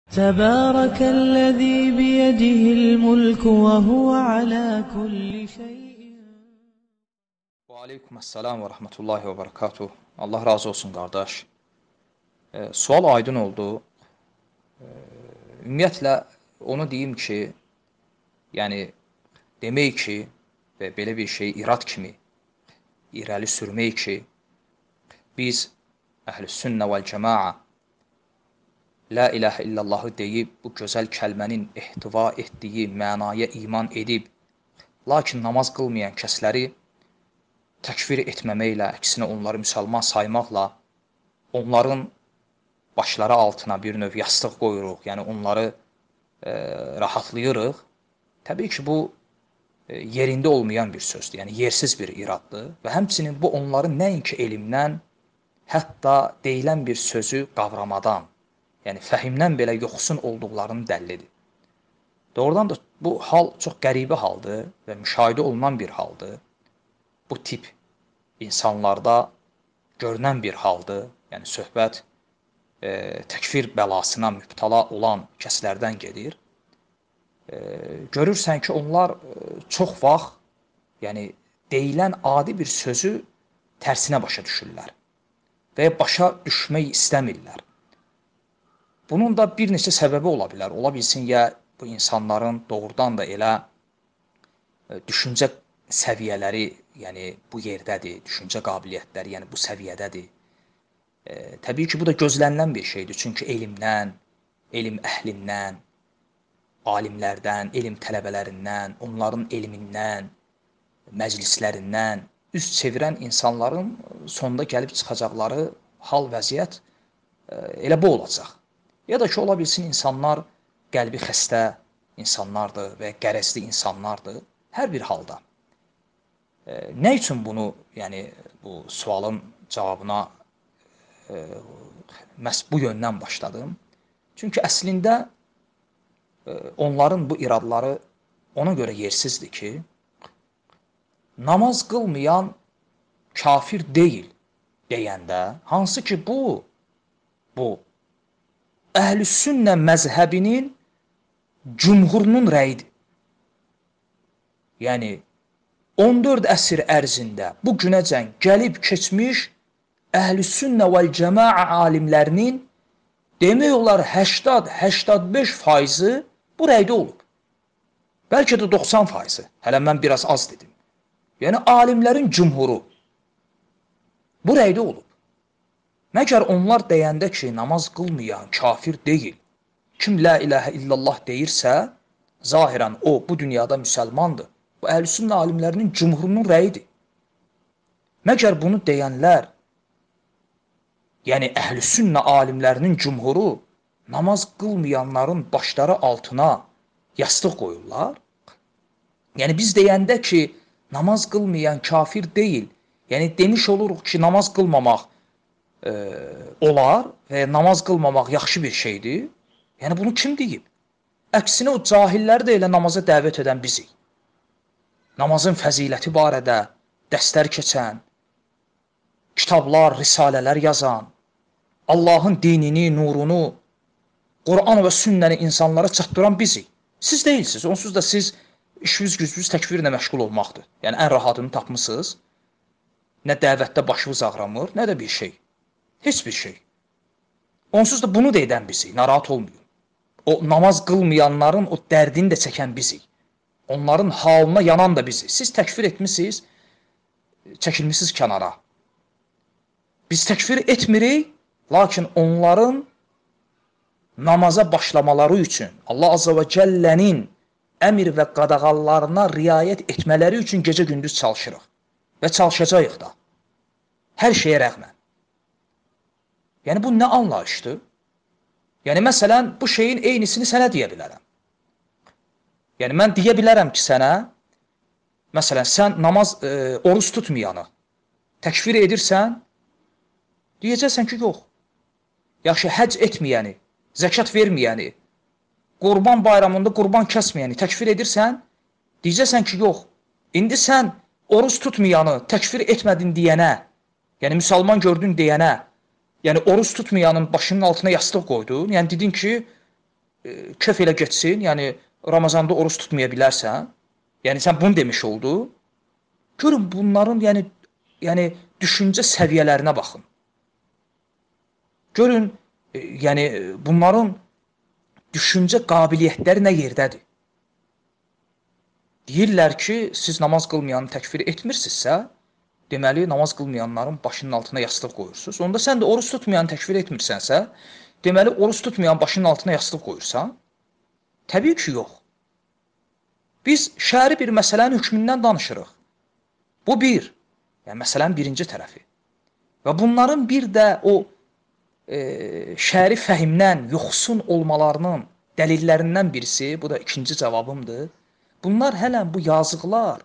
تبارك الذي بيده الملك وهو على كل شيء. Aleykümselam ve rahmetullahi ve berekatuhu. Allah razı olsun kardeş. Sual aydın oldu. Ümumiyyətlə onu deyim ki, yəni demək ki və belə bir şey irad kimi irəli sürmək ki, biz Əhlüs-Sünnə vəl-Cəmaa La ilahə illallahı deyib, bu gözəl kəlmənin ehtiva etdiyi mənaya iman edib, lakin namaz qılmayan kəsləri təkfir etməməklə, əksinə onları müsəlman saymaqla, onların başları altına bir növ yastıq qoyuruq, yəni onları rahatlayırıq. Təbii ki, bu yerində olmayan bir sözdür, yəni yersiz bir iraddır və həmçinin bu onların nəinki elmdən, hətta deyilən bir sözü qavramadan, yəni fəhimdən belə yoxsun olduqlarının dəllidir. Doğrudan da bu hal çox qəribə haldır və müşahidə olunan bir haldır. Bu tip insanlarda görünən bir haldır. Yəni söhbət təkfir bəlasına mübtəla olan kəslərdən gedir. Görürsən ki, onlar çox vaxt yəni deyilən adi bir sözü tərsinə başa düşürlər və başa düşmək istəmirlər. Bunun da bir neçə səbəbi ola bilər. Ola bilsin ya bu insanların doğrudan da elə düşüncə səviyyələri, yəni bu yerdədir, düşüncə qabiliyyətləri, yəni bu səviyyədədir. Təbii ki, bu da gözlənilən bir şeydir. Çünki elmdən, elm əhlindən, alimlərdən, elm tələbələrindən, onların elmindən, məclislərindən üst çevirən insanların sonda gəlib çıxacaqları hal vəziyyət elə bu olacaq. Ya da ki, ola bilsin insanlar qəlbi xəstə insanlardır və qərəzli insanlardır. Hər bir halda. Nə üçün bunu, yəni bu sualın cavabına məhz bu yöndən başladım? Çünki əslində onların bu iradları ona görə yersizdir ki, namaz qılmayan kafir deyil deyəndə, hansı ki bu Əhlüs-Sünnə məzhəbinin cümhurunun rəyidir. Yəni 14 əsr ərzində bu günəcən gəlib keçmiş Əhlüs-Sünnə vəl-Cəmaa alimlərinin demək olar 80-85% bu rəydə olub. Bəlkə də 90%. Hələ mən biraz az dedim. Yəni alimlərin cümhuru bu rəydə olub. Məgər onlar deyəndə ki, namaz qılmayan kafir deyil, kim la ilahə illallah deyirsə, zahirən o, bu dünyada müsəlmandır. Bu Əhlüs-Sünnə alimlərinin cümhurunun rəyidir. Məgər bunu deyənlər, yəni Əhlüs-Sünnə alimlərinin cümhuru namaz qılmayanların başları altına yastıq qoyurlar? Yəni biz deyəndə ki, namaz qılmayan kafir deyil, yəni demiş oluruq ki, namaz qılmamaq olar və namaz qılmamaq yaxşı bir şeydir. Yəni bunu kim deyib? Əksinə o cahilləri də elə namaza dəvət edən bizik. Namazın fəziləti barədə dərslər keçən, kitablar, risalələr yazan, Allahın dinini, nurunu, Quran və sünnəni insanlara çatdıran bizik. Siz deyilsiniz. Onsuz da siz işiniz gücünüz təkfirlə məşğul olmaqdır. Yəni ən rahatını tapmısınız. Nə dəvətdə başınız ağramır, nə də bir şey. Heç bir şey. Onsuz da bunu da edən bizik, narahat olmuyor. O namaz qılmayanların o dərdini də çəkən bizik. Onların halına yanan da bizik. Siz təkfir etmişsiniz, çəkilmişsiniz kənara. Biz təkfir etmirik, lakin onların namaza başlamaları üçün, Allah Azza və Cəllənin əmr və qadağalarına riayət etmələri üçün gecə-gündüz çalışırıq. Və çalışacağıq da. Hər şeyə rəğmən. Yəni bu nə anlayışdır? Yəni məsələn, bu şeyin eynisini sənə deyə bilərəm. Yəni mən deyə bilərəm ki, sənə, məsələn, sən namaz, oruç tutmayanı təkfir edirsən, deyəcəksən ki, yox. Yaxşı, həc etməyəni, zəkat verməyəni, qurban bayramında qurban kəsməyəni təkfir edirsən, deyəcəksən ki, yox. İndi sən oruç tutmayanı təkfir etmədin deyənə, yəni müsəlman gördün deyənə, yəni oruç tutmayanın başının altına yastıq qoydun. Yəni dedin ki, kef elə geçsin, yəni Ramazanda oruç tutmaya bilərsən, yəni sən bunu demiş oldu. Görün bunların yəni düşüncə səviyyələrinə baxın. Görün yəni bunların düşüncə qabiliyyətləri nə yerdədir. Deyirlər ki, siz namaz qılmayanı təkfir etmirsinizsə, deməli namaz qılmayanların başının altına yastıq qoyursunuz. Onda sən də oruç tutmayanı təkfir etmirsənsə, deməli oruç tutmayan başının altına yastıq qoyursan? Təbii ki, yox. Biz şəri bir məsələnin hökmündən danışırıq. Bu bir, yəni məsələnin birinci tərəfi. Və bunların bir də o şəri fəhimdən yoxsun olmalarının dəlillərindən birisi, bu da ikinci cavabımdır. Bunlar hələn bu yazıqlar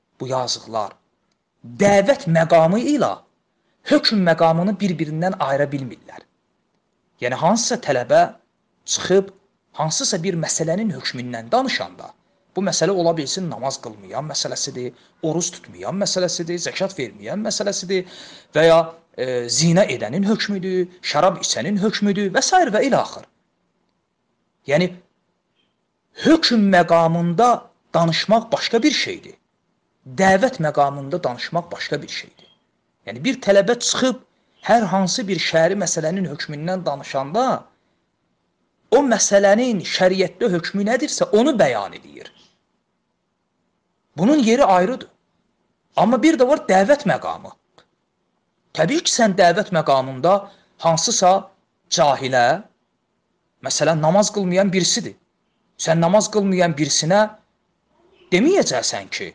dəvət məqamı ilə hökm məqamını bir-birindən ayıra bilmirlər. Yəni hansısa tələbə çıxıb hansısa bir məsələnin hökmündən danışanda, bu məsələ ola bilsin namaz qılmayan məsələsidir, oruç tutmayan məsələsidir, zəkat verməyən məsələsidir və ya zina edənin hökmüdür, şərab içənin hökmüdür və s. və ilə axır. Yəni hökm məqamında danışmaq başqa bir şeydir. Dəvət məqamında danışmaq başqa bir şeydir. Yəni bir tələbə çıxıb hər hansı bir şəri məsələnin hökmündən danışanda o məsələnin şəriətdə hökmü nədirsə onu bəyan edir. Bunun yeri ayrıdır. Amma bir də var dəvət məqamı. Təbii ki, sən dəvət məqamında hansısa cahilə, məsələn, namaz qılmayan birisidir. Sən namaz qılmayan birisinə deməyəcəksən ki,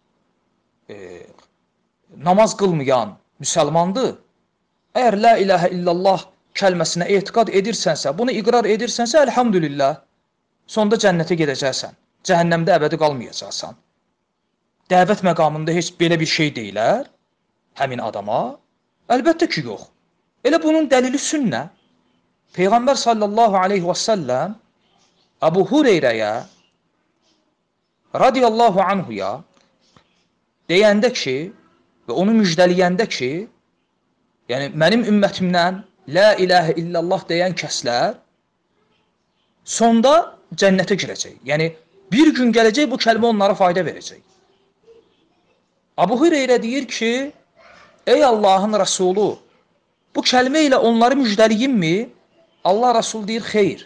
namaz qılmayan müsəlmandır. Əgər la ilahə illallah kəlməsinə etiqad edirsənsə, bunu iqrar edirsənsə, elhamdülillah, sonda cənnətə gedəcəksən, cəhənnəmdə əbədi qalmayacaqsan. Dəvət məqamında heç belə bir şey deyilər həmin adama? Əlbəttə ki, yox. Elə bunun dəlili sünnə. Peyğəmbər sallallahu aleyhi və səlləm Əbu Hureyrəyə radiyallahu anhuya deyəndə ki və onu müjdəliyəndə ki, yəni mənim ümmətimdən la ilahə illallah deyən kəslər sonda cənnətə girəcək. Yəni bir gün gələcək bu kəlmə onlara fayda verəcək. Əbu Hureyrə deyir ki, ey Allahın Rəsulu, bu kəlmə ilə onları müjdəliyimmi? Allah Rəsul deyir, xeyr.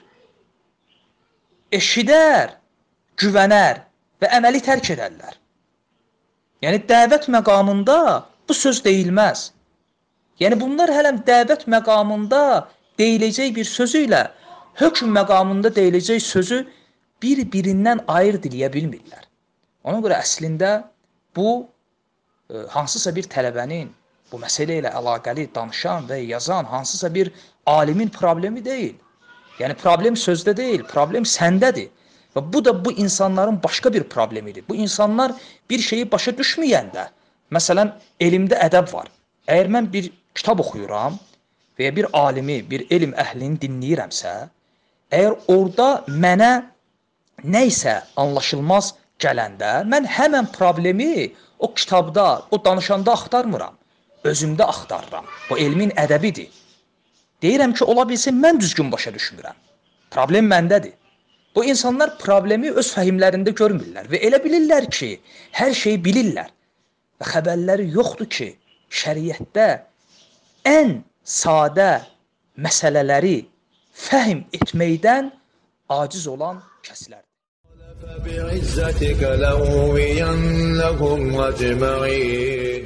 Eşidər, güvənər və əməli tərk edərlər. Yəni dəvət məqamında bu söz deyilməz. Yəni bunlar hələm dəvət məqamında deyiləcək bir sözü ilə hökm məqamında deyiləcək sözü bir-birindən ayırt eləyə bilmirlər. Ona görə əslində bu hansısa bir tələbənin bu məsələ ilə əlaqəli danışan və yazan hansısa bir alimin problemi deyil. Yəni problem sözdə deyil, problem səndədir. Və bu da bu insanların başqa bir problemidir. Bu insanlar bir şeyi başa düşməyəndə, məsələn, elmdə ədəb var. Əgər mən bir kitab oxuyuram və ya bir alimi, bir elm əhlini dinləyirəmsə, əgər orada mənə nə isə anlaşılmaz gələndə, mən həmən problemi o kitabda, o danışanda axtarmıram, özümdə axtarıram. Bu elmin ədəbidir. Deyirəm ki, ola bilsin, mən düzgün başa düşmürəm. Problem məndədir. Bu insanlar problemi öz fəhimlərində görmürlər və elə bilirlər ki, hər şeyi bilirlər. Və xəbərləri yoxdur ki, şəriətdə ən sadə məsələləri fəhm etməkdən aciz olan kəslərdir. فبعزتك لأغوينهم أجمعين